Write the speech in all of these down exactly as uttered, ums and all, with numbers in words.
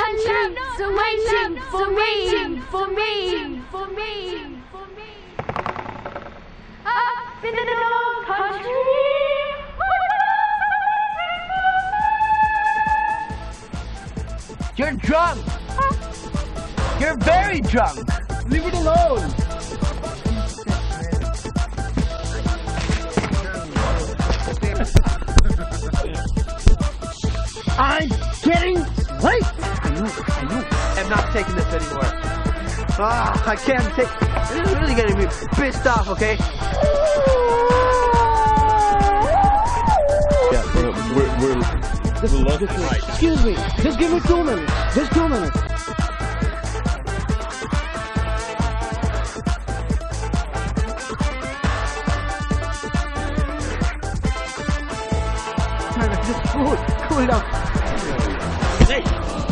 countries are waiting for me, for me, for me, for me. Up in the North Country. You're drunk. You're very drunk. Leave it alone. I'm getting late. I know, I know. I'm not taking this anymore. Ah, I can't take. This is really getting me pissed off. Okay. Yeah, we're we're we're, Just, we're looking just, right. excuse me. Just give me two minutes. Just two minutes. Just cool, cool down. Hey.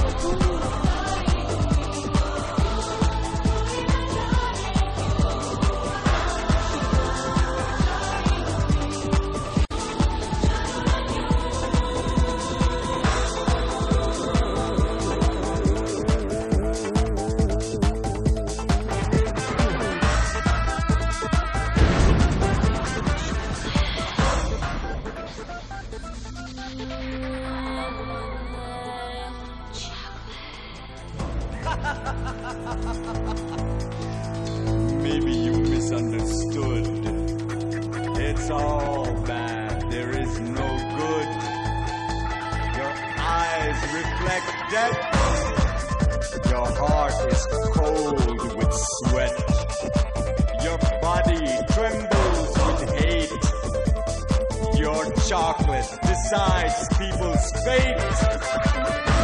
Maybe you misunderstood. It's all bad. There is no good. Your eyes reflect death. Your heart is cold with sweat. Your body trembles with hate. Your chocolate decides people's fate.